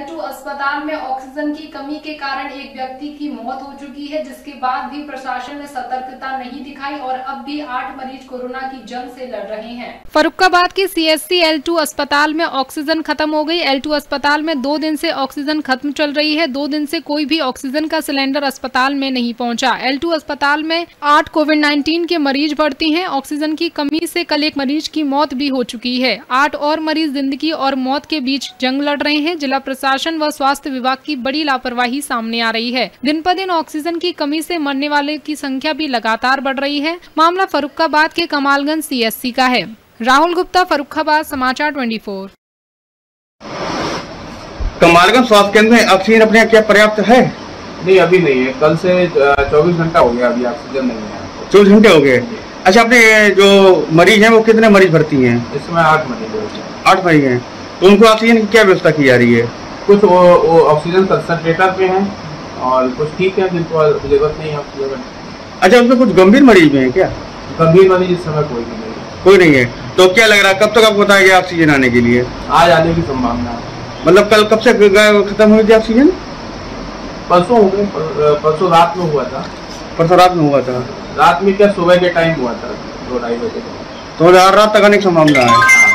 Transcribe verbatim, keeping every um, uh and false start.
L two अस्पताल में oxygen की कमी के कारण एक व्यक्ति की मौत हो चुकी है, जिसके बाद भी प्रशासन ने सतर्कता नहीं दिखाई और अब भी आठ मरीज कोरोना की जंग से लड़ रहे हैं। फर्रुखाबाद के C S C L two अस्पताल में ऑक्सीजन खत्म हो गई। एल टू अस्पताल में दो दिन से ऑक्सीजन खत्म चल रही है। दो दिन से कोई भी ऑक्सीजन का सिलेंडर अस्पताल में नहीं पहुंचा। एल टू अस्पताल में आठ कोविड नाइन्टीन के मरीज भर्ती हैं। ऑक्सीजन की कमी से कल एक मरीज की मौत भी हो चुकी है। आठ और मरीज जिंदगी और मौत के बीच जंग लड़ रहे हैं। जिला प्रशासन व स्वास्थ्य विभाग की बड़ी लापरवाही सामने आ रही है। दिन पर दिन ऑक्सीजन की कमी से मरने वाले की संख्या भी लगातार बढ़ रही है। मामला फर्रुखाबाद के कमालगंज सी एस सी का है। राहुल गुप्ता, फर्रुखाबाद, समाचार चौबीस। कमालगंज स्वास्थ्य केंद्र में ऑक्सीजन अपने क्या पर्याप्त है? नहीं, अभी नहीं है। कल से चौबीस घंटा हो गया, अभी ऑक्सीजन नहीं है। चौबीस घंटे हो गए। अच्छा, अपने जो मरीज हैं वो कितने मरीज भर्ती हैं? इसमें आठ मरीज हैं। आठ मरीज हैं, तो उनको ऑक्सीजन की क्या व्यवस्था की जा रही है? कुछ वो, वो ऑक्सीजन कंसंट्रेटर पे हैं और कुछ ठीक है, जिनको जरूरत नहीं है ऑक्सीजन। अच्छा, उसमें कुछ गंभीर मरीज भी हैं क्या? गंभीर मरीज इस समय कोई नहीं है। कोई नहीं है। तो क्या लग रहा है कब तक आपको बताया गया ऑक्सीजन आने के लिए? आज आने की संभावना है। मतलब कल कब से खत्म हुई थी ऑक्सीजन? परसों हो गए, परसों रात में हुआ था। परसों रात में हुआ था? रात में क्या, सुबह के टाइम हुआ था, दो ढाई बजे। तो रात तक आने की संभावना है।